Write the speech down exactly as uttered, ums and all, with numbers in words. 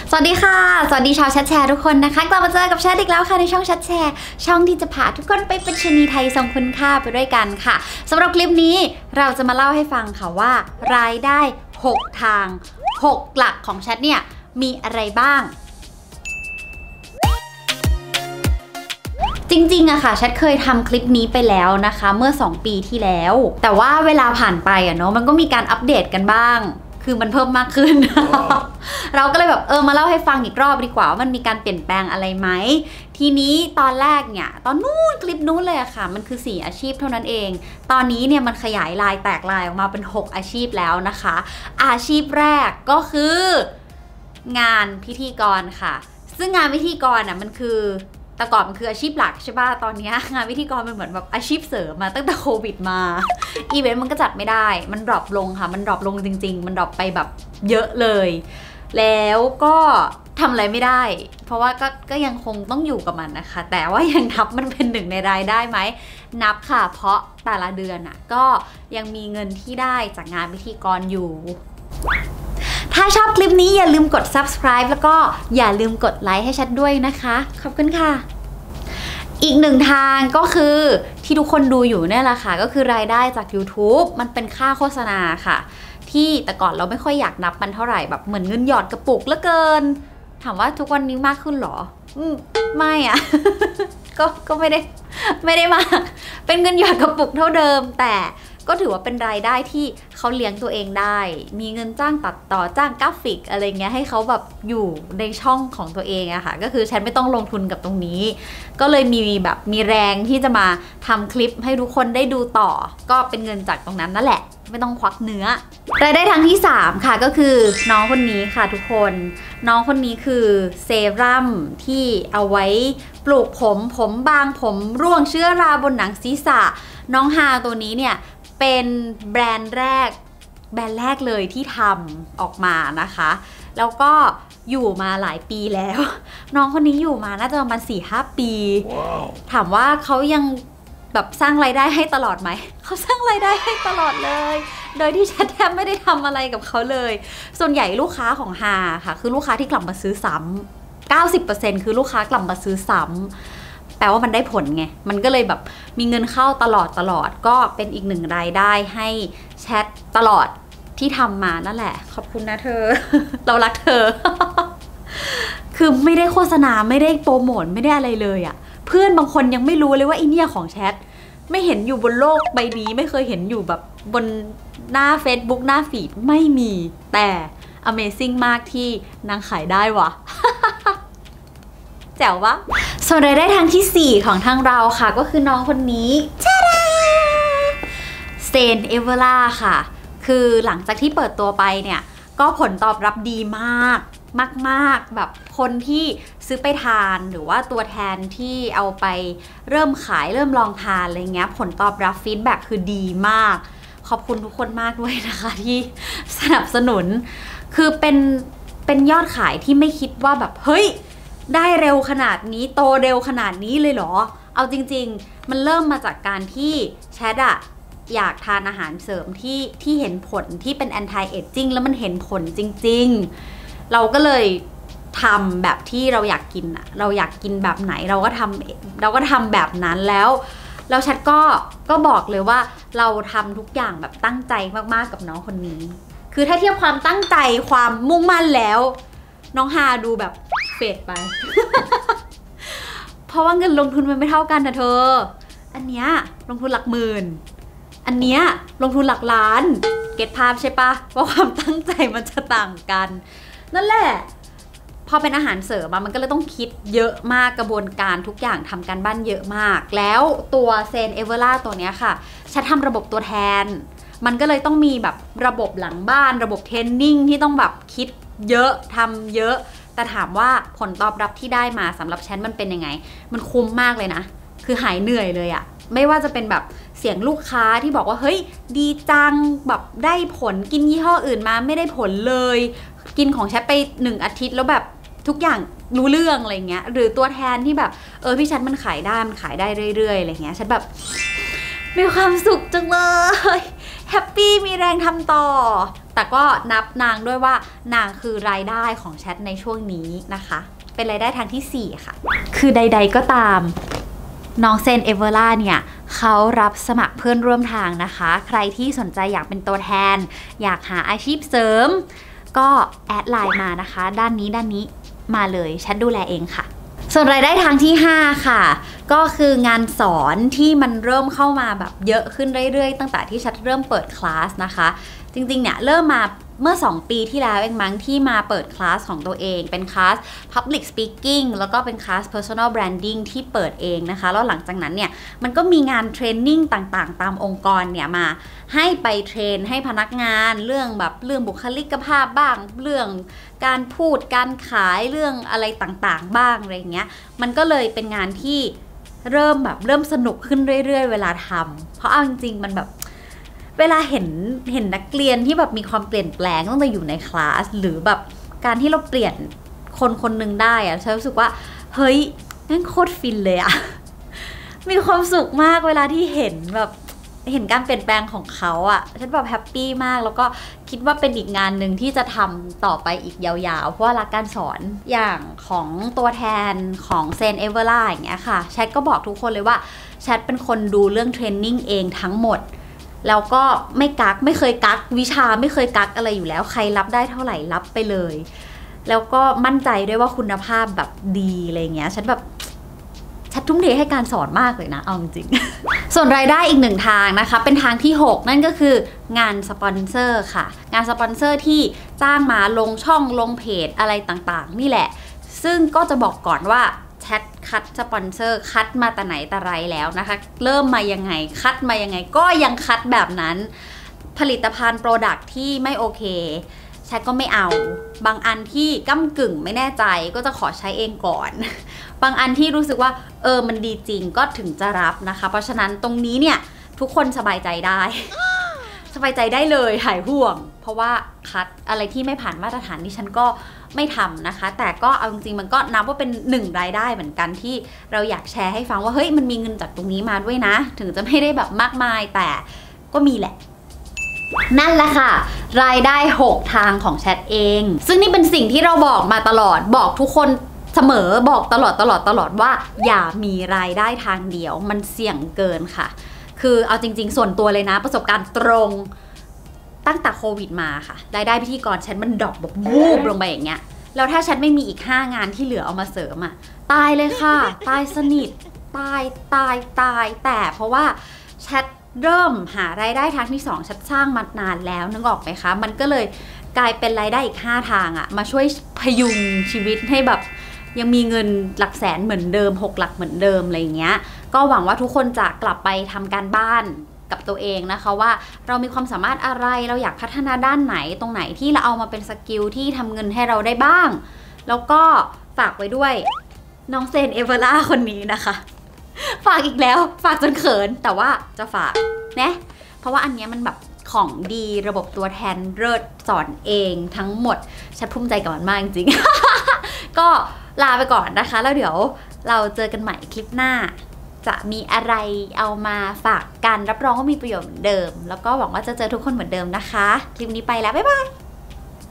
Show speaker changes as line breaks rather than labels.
สวัสดีค่ะสวัสดีชาวแชทแชร์ทุกคนนะคะกลับมาเจอกับแชทอีกแล้วค่ะในช่องแชทแชร์ช่องที่จะพาทุกคนไปเป็นชนีไทยทรงคุณค่าไปด้วยกันค่ะสำหรับคลิปนี้เราจะมาเล่าให้ฟังค่ะว่ารายได้หกทางหกหลักของแชทเนี่ยมีอะไรบ้างจริงๆอะค่ะแชทเคยทำคลิปนี้ไปแล้วนะคะเมื่อสองปีที่แล้วแต่ว่าเวลาผ่านไปอะเนาะมันก็มีการอัปเดตกันบ้างคือมันเพิ่มมากขึ้น เราก็เลยแบบเออมาเล่าให้ฟังอีกรอบดีกว่าว่ามันมีการเปลี่ยนแปลงอะไรไหมทีนี้ตอนแรกเนี่ยตอนนู้นคลิปนู้นเลยอะค่ะมันคือสี่อาชีพเท่านั้นเองตอนนี้เนี่ยมันขยายลายแตกลายออกมาเป็นหกอาชีพแล้วนะคะอาชีพแรกก็คืองานพิธีกรค่ะซึ่งงานพิธีกรอะมันคือแต่ก่อนมันคืออาชีพหลักใช่ป่ะตอนนี้งานพิธีกรมันเหมือนแบบอาชีพเสริมมาตั้งแต่โควิดมาอีเวนต์มันก็จัดไม่ได้มันดรอปลงค่ะมันดรอปลงจริงๆมันดรอปไปแบบเยอะเลยแล้วก็ทำอะไรไม่ได้เพราะว่าก็ก็ยังคงต้องอยู่กับมันนะคะแต่ว่ายังนับมันเป็นหนึ่งในรายได้ไหมนับค่ะเพราะแต่ละเดือนอ่ะก็ยังมีเงินที่ได้จากงานพิธีกรอยู่ถ้าชอบคลิปนี้อย่าลืมกด ซับสไครบ์ แล้วก็อย่าลืมกดไลค์ให้ชัดด้วยนะคะขอบคุณค่ะอีกหนึ่งทางก็คือที่ทุกคนดูอยู่เนี่ยแหละค่ะก็คือรายได้จาก ยูทูบ มันเป็นค่าโฆษณาค่ะที่แต่ก่อนเราไม่ค่อยอยากนับมันเท่าไหร่แบบเหมือนเงินหยอดกระปุกเหลือเกินถามว่าทุกวันนี้มากขึ้นหรออืมไม่อะ ก็ก็ไม่ได้ไม่ได้มากเป็นเงินหยอดกระปุกเท่าเดิมแต่ก็ถือว่าเป็นรายได้ที่เขาเลี้ยงตัวเองได้มีเงินจ้างตัดต่อจ้างกราฟิกอะไรเงี้ยให้เขาแบบอยู่ในช่องของตัวเองอะค่ะก็คือฉันไม่ต้องลงทุนกับตรงนี้ก็เลยมีแบบมีแรงที่จะมาทำคลิปให้ทุกคนได้ดูต่อก็เป็นเงินจากตรงนั้นนั่นแหละไม่ต้องควักเนื้อรายได้ทางที่สามค่ะก็คือน้องคนนี้ค่ะทุกคนน้องคนนี้คือเซรั่มที่เอาไว้ปลูกผมผมบางผมร่วงเชื้อราบนหนังศีรษะน้องฮาตัวนี้เนี่ยเป็นแบรนด์แรกแบรนด์แรกเลยที่ทำออกมานะคะแล้วก็อยู่มาหลายปีแล้วน้องคนนี้อยู่มาน่าจะประมาณ สี่ห้า ปี wow. ถามว่าเขายังแบบสร้างรายได้ให้ตลอดไหมเขาสร้างรายได้ให้ตลอดเลยโดยที่แชทแทบไม่ได้ทำอะไรกับเขาเลยส่วนใหญ่ลูกค้าของฮาค่ะคือลูกค้าที่กลับมาซื้อซ้ำ เก้าสิบเปอร์เซ็นต์ คือลูกค้ากลับมาซื้อซ้ำแปลว่ามันได้ผลไงมันก็เลยแบบมีเงินเข้าตลอดตลอดก็เป็นอีกหนึ่งรายได้ให้แชทตลอดที่ทำมานั่นแหละขอบคุณนะเธอ เรารักเธอ คือไม่ได้โฆษณาไม่ได้โปรโมทไม่ได้อะไรเลยอะเพื่อนบางคนยังไม่รู้เลยว่าไอเนี่ยของแชทไม่เห็นอยู่บนโลกใบนี้ไม่เคยเห็นอยู่แบบบนหน้า Facebook หน้าฟีดไม่มีแต่ Amazing มากที่นางขายได้วะ แจ๋ววะส่วนรายได้ทางที่สี่ของทางเราค่ะก็คือน้องคนนี้จ้าดาเซนเอเวอร่าค่ะคือหลังจากที่เปิดตัวไปเนี่ยก็ผลตอบรับดีมากมากๆแบบคนที่ซื้อไปทานหรือว่าตัวแทนที่เอาไปเริ่มขายเริ่มลองทานอะไรเงี้ยผลตอบรับฟีดแบ็กคือดีมากขอบคุณทุกคนมากด้วยนะคะที่สนับสนุนคือเป็นเป็นยอดขายที่ไม่คิดว่าแบบเฮ้ยได้เร็วขนาดนี้โตเร็วขนาดนี้เลยเหรอเอาจริงๆมันเริ่มมาจากการที่แชทอะอยากทานอาหารเสริมที่ที่เห็นผลที่เป็น anti aging แล้วมันเห็นผลจริงๆเราก็เลยทำแบบที่เราอยากกินอะเราอยากกินแบบไหนเราก็ทำเราก็ทำแบบนั้นแล้วแล้วแชทก็ก็บอกเลยว่าเราทำทุกอย่างแบบตั้งใจมากๆกับน้องคนนี้คือถ้าเทียบความตั้งใจความมุ่งมั่นแล้วน้องฮาดูแบบเฟดไป เพราะว่าเงินลงทุนมันไม่เท่ากันนะเธออันเนี้ยลงทุนหลักหมื่นอันเนี้ยลงทุนหลักล้านเก็ตภาพใช่ปะว่าความตั้งใจมันจะต่างกันนั่นแหละพอเป็นอาหารเสริมมันก็เลยต้องคิดเยอะมากกระบวนการทุกอย่างทำการบ้านเยอะมากแล้วตัวเซนเอเวอร่าตัวเนี้ยค่ะฉันทำระบบตัวแทนมันก็เลยต้องมีแบบระบบหลังบ้านระบบเทรนนิ่งที่ต้องแบบคิดเยอะทำเยอะแต่ถามว่าผลตอบรับที่ได้มาสำหรับฉันมันเป็นยังไงมันคุ้มมากเลยนะคือหายเหนื่อยเลยอะไม่ว่าจะเป็นแบบเสียงลูกค้าที่บอกว่าเฮ้ยดีจังแบบได้ผลกินยี่ห้ออื่นมาไม่ได้ผลเลยกินของแชทไปหนึ่งอาทิตย์แล้วแบบทุกอย่างรู้เรื่องอะไรเงี้ยหรือตัวแทนที่แบบเออพี่แชทมันขายได้มันขายได้เรื่อยๆอะไรเงี้ยฉันแบบมีความสุขจังเลยแฮปปี้มีแรงทำต่อแต่ก็นับนางด้วยว่านางคือรายได้ของแชทในช่วงนี้นะคะเป็นรายได้ทางที่สี่ค่ะคือใดๆก็ตามน้องเซนเอเวอร่าเนี่ยเขารับสมัครเพื่อนร่วมทางนะคะใครที่สนใจอยากเป็นตัวแทนอยากหาอาชีพเสริมก็แอดไลน์มานะคะด้านนี้ด้านนี้มาเลยแชทดูแลเองค่ะส่วนรายได้ทางที่ห้าค่ะก็คืองานสอนที่มันเริ่มเข้ามาแบบเยอะขึ้นเรื่อยๆตั้งแต่ที่แชทเริ่มเปิดคลาสนะคะจริงๆเนี่ยเริ่มมาเมื่อสองปีที่แล้วเองมั้งที่มาเปิดคลาสของตัวเองเป็นคลาส Public Speaking แล้วก็เป็นคลาส Personal Branding ที่เปิดเองนะคะแล้วหลังจากนั้นเนี่ยมันก็มีงานเทรนนิ่งต่างๆตามองค์กรเนี่ยมาให้ไปเทรนให้พนักงานเรื่องแบบเรื่องบุคลิกภาพบ้างเรื่องการพูดการขายเรื่องอะไรต่างๆบ้างอะไรเงี้ยมันก็เลยเป็นงานที่เริ่มแบบเริ่มสนุกขึ้นเรื่อยๆเวลาทำเพราะเอาจริงๆมันแบบเวลาเห็นเห็นนักเรียนที่แบบมีความเปลี่ยนแปลงตั้งแต่อยู่ในคลาสหรือแบบการที่เราเปลี่ยนคนคนหนึ่งได้อะฉันรู้สึกว่าเฮ้ยนั่นโคตรฟินเลยอะ มีความสุขมากเวลาที่เห็นแบบเห็นการเปลี่ยนแปลงของเขาอะฉันแบบแฮปปี้มากแล้วก็คิดว่าเป็นอีกงานหนึ่งที่จะทำต่อไปอีกยาวๆเพราะว่ารักการสอนอย่างของตัวแทนของเซนเอเวอร่าอย่างเงี้ยค่ะแชทก็บอกทุกคนเลยว่าแชทเป็นคนดูเรื่องเทรนนิ่งเองทั้งหมดแล้วก็ไม่กักไม่เคยกักวิชาไม่เคยกักอะไรอยู่แล้วใครรับได้เท่าไหร่รับไปเลยแล้วก็มั่นใจด้วยว่าคุณภาพแบบดีอะไรเงี้ยฉันแบบฉันทุ่มเทให้การสอนมากเลยนะเอาจริง ส่วนรายได้อีกหนึ่งทางนะคะเป็นทางที่หกนั่นก็คืองานสปอนเซอร์ค่ะงานสปอนเซอร์ที่จ้างมาลงช่องลงเพจอะไรต่างๆนี่แหละซึ่งก็จะบอกก่อนว่าแชทคัดสปอนเซอร์คัดมาแต่ไหนแต่ไรแล้วนะคะเริ่มมายังไงคัดมายังไงก็ยังคัดแบบนั้นผลิตภัณฑ์โปรดักที่ไม่โอเคแชทก็ไม่เอาบางอันที่ก้ำกึ่งไม่แน่ใจก็จะขอใช้เองก่อนบางอันที่รู้สึกว่าเออมันดีจริงก็ถึงจะรับนะคะเพราะฉะนั้นตรงนี้เนี่ยทุกคนสบายใจได้ สบายใจได้เลยหายห่วงเพราะว่าคัดอะไรที่ไม่ผ่านมาตรฐานที่ฉันก็ไม่ทำนะคะแต่ก็เอาจริงๆมันก็นับว่าเป็นหนึ่งรายได้เหมือนกันที่เราอยากแชร์ให้ฟังว่าเฮ้ยมันมีเงินจากตรงนี้มาด้วยนะถึงจะไม่ได้แบบมากมายแต่ก็มีแหละนั่นแหละค่ะรายได้หกทางของแชทเองซึ่งนี่เป็นสิ่งที่เราบอกมาตลอดบอกทุกคนเสมอบอกตลอดตลอดตลอดว่าอย่ามีรายได้ทางเดียวมันเสี่ยงเกินค่ะคือเอาจริงๆส่วนตัวเลยนะประสบการณ์ตรงตั้งแต่โควิดมาค่ะรายได้พิธีกรฉันมันดรอปแบบวูบลงไปอย่างเงี้ยแล้วถ้าฉันไม่มีอีกห้างานที่เหลือเอามาเสริมอ่ะตายเลยค่ะตายสนิทตายตายตายแต่เพราะว่าแชทเริ่มหารายได้ทางที่สองชัดสร้างมานานแล้วนึกออกไหมคะมันก็เลยกลายเป็นรายได้อีกห้าทางอะมาช่วยพยุงชีวิตให้แบบยังมีเงินหลักแสนเหมือนเดิมหกหลักเหมือนเดิมอะไรเงี้ยก็หวังว่าทุกคนจะกลับไปทำการบ้านกับตัวเองนะคะว่าเรามีความสามารถอะไรเราอยากพัฒนาด้านไหนตรงไหนที่เราเอามาเป็นสกิลที่ทำเงินให้เราได้บ้างแล้วก็ฝากไว้ด้วยน้องเซนเอเวอร่าคนนี้นะคะฝากอีกแล้วฝากจนเขินแต่ว่าจะฝากนะเพราะว่าอันนี้มันแบบของดีระบบตัวแทนเลิศสอนเองทั้งหมดฉันภูมิใจกับมันมากจริง ก็ลาไปก่อนนะคะแล้วเดี๋ยวเราเจอกันใหม่คลิปหน้าจะมีอะไรเอามาฝากกันรับรองว่ามีประโยชน์เหมือนเดิมแล้วก็หวังว่าจะเจอทุกคนเหมือนเดิมนะคะคลิปนี้ไปแล้วบ๊ายบาย